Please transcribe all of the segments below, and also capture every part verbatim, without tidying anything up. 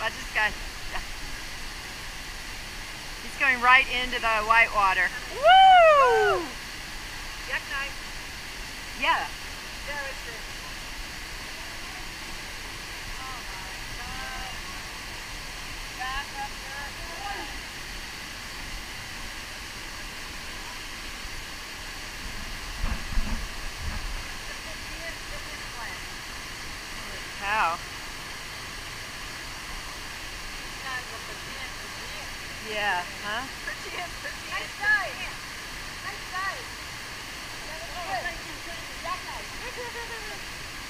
Watch this guy. Yeah. He's going right into the white water. Woo! Jackknife. Yeah. There is it. Oh my God. Back up there. Holy cow. Yeah, huh? Nice dive. Nice dive. Jackknife.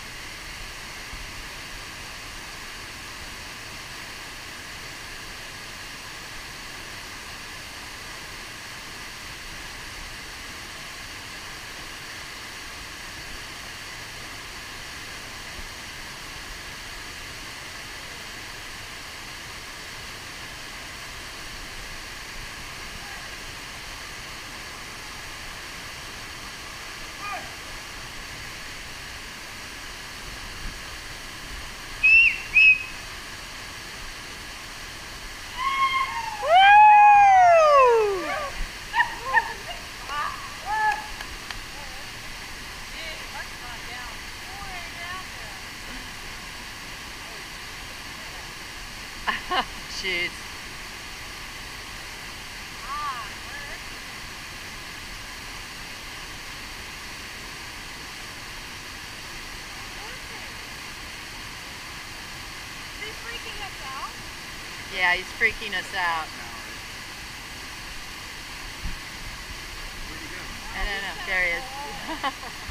Jeez. Is he freaking us out? Yeah, he's freaking us out. Where'd he go? I don't know. There he is.